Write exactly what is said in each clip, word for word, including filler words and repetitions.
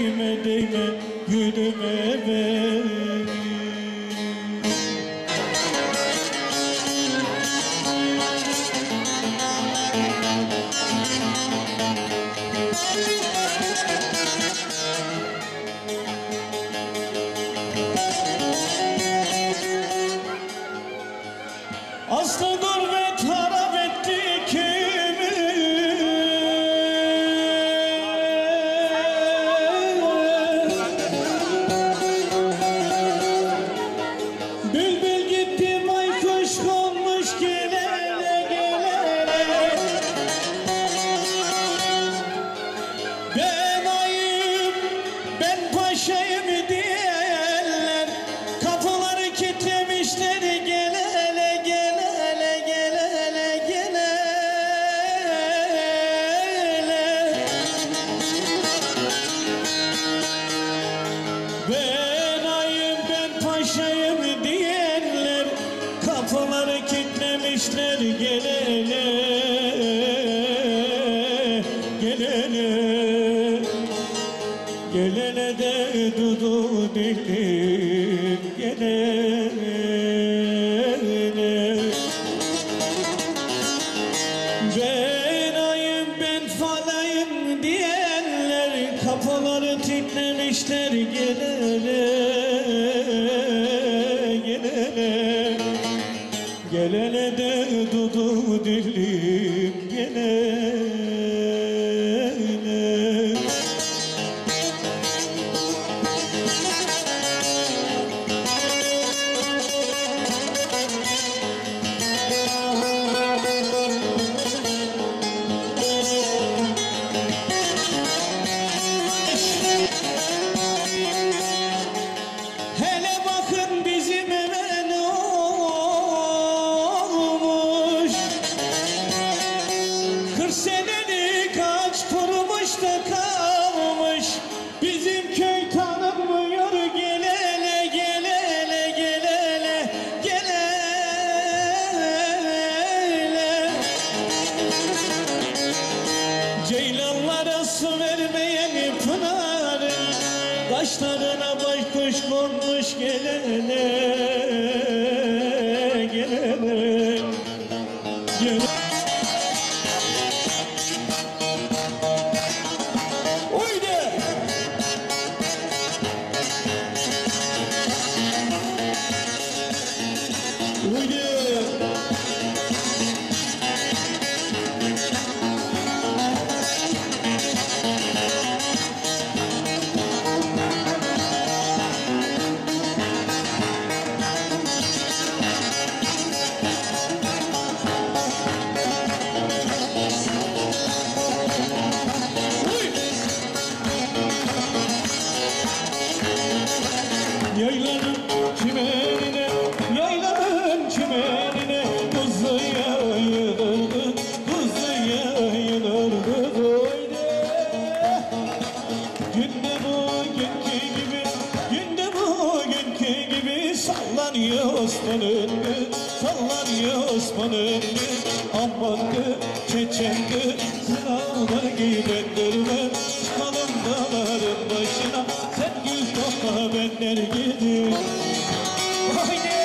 değme değme gülüme benim. Aslı gurbet harap etti kimi, bülbül gitti baykuş konmuş gelene gelene. Ben ayım ben paşayım diyenler kapıları kilitlemişler gelene. Ben ayım ben paşayım diyenler kapıları kilitlemişler gelene gelene gelene de dudu dilim gelene. Ben ayım ben falayım diyenler kapıları kilitlemişler gelene gelene gelene de dudu dilim gelene. Senelik ağaç kurumuş da kalmış, bizim köy tanınmıyor gelele gelele gelele gelele. Ceylanlara su vermeyen pınarın kaşlarına baykuş konmuş gelele gelele gelele. Yaylanın çimenine, yaylanın çimenine kuzu yayılırdı, kuzu yayılırdı oyde. Günde bugünkü gibi, günde bugünkü gibi sallanıyor Osman'ın, sallanıyor Osman'ın. Ammandı, çeçendi, sınavda gidendirme, çıkalım dağların başına, sen gül topla benler gidin. Haydi!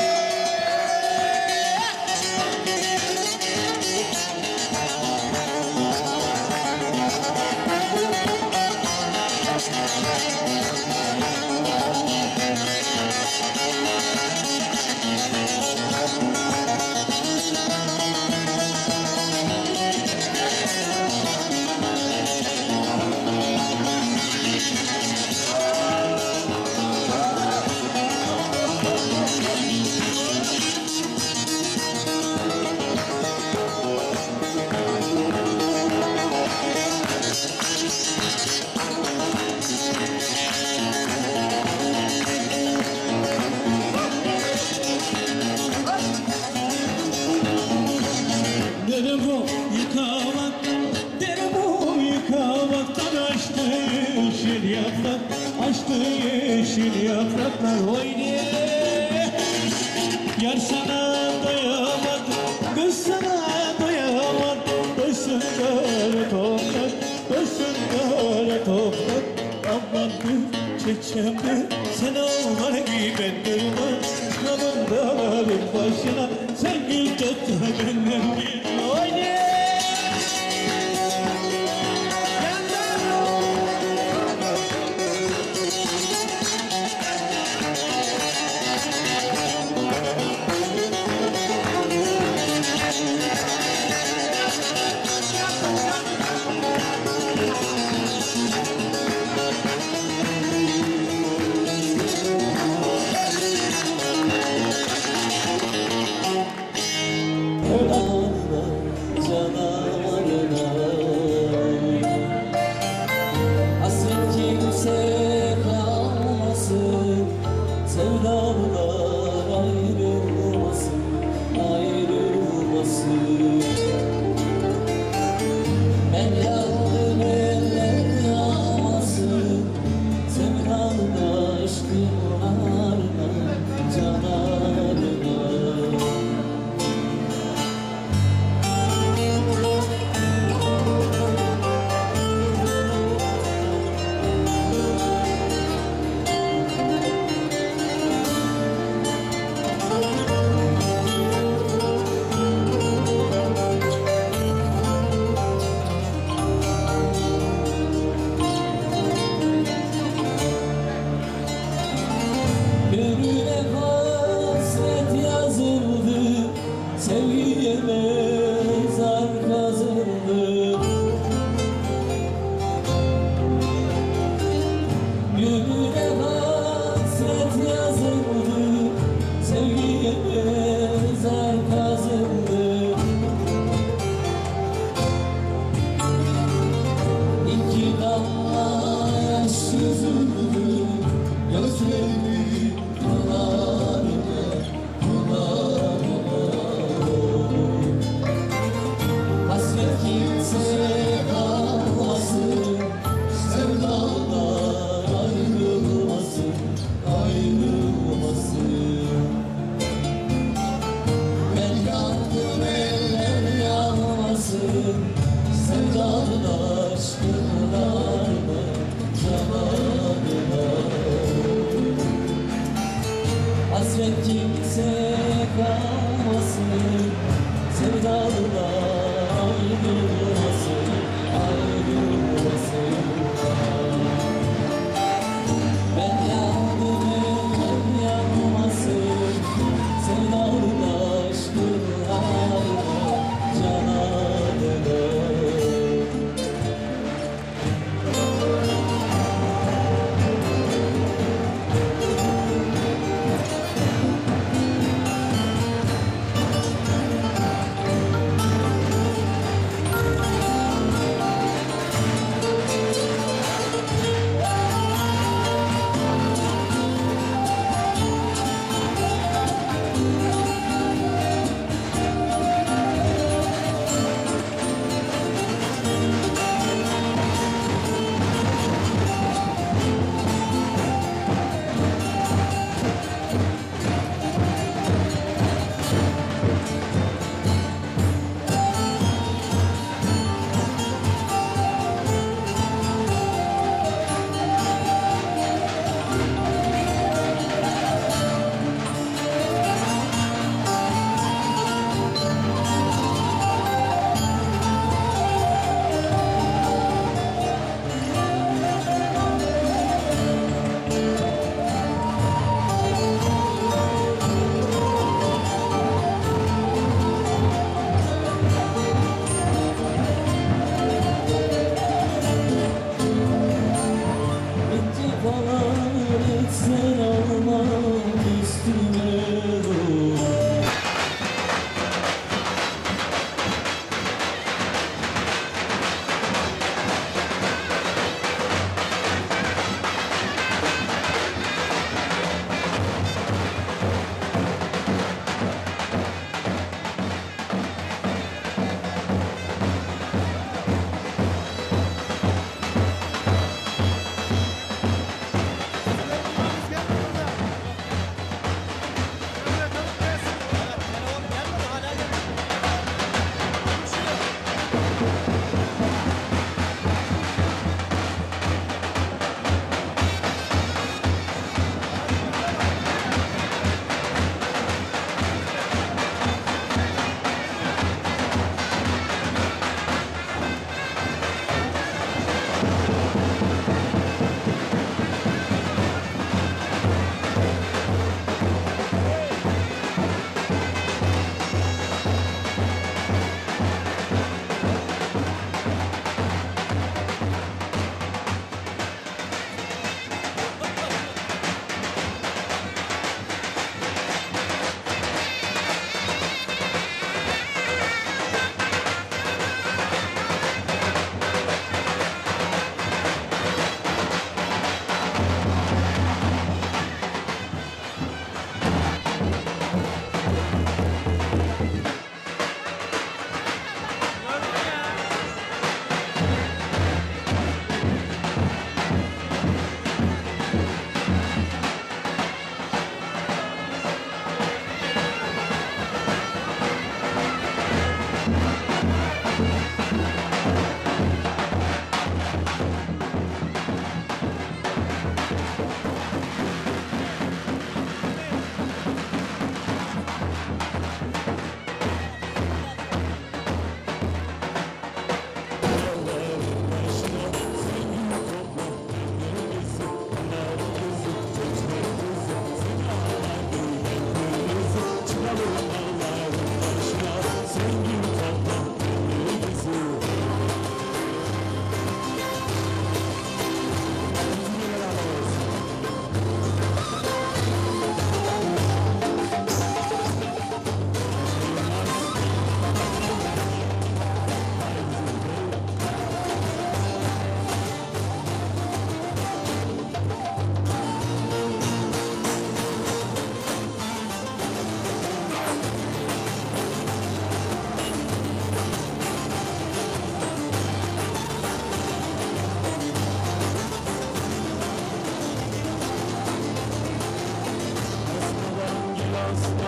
yaprak, açtı yeşil yapraklar. Oy diye yar sana doyamadı, kız sana doyamadı. Dönsün kara toprak, dönsün kara toprak. Aman çiçekçemde sen olma gibi ben durma. Kalın dağların başına sen gül tut da benden gitme. Haydi! Aklımda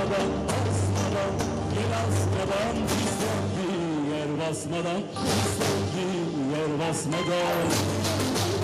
asmadan, asmadan, gel asmadan, pislendi yer basmadan, pislendi yer basmadan.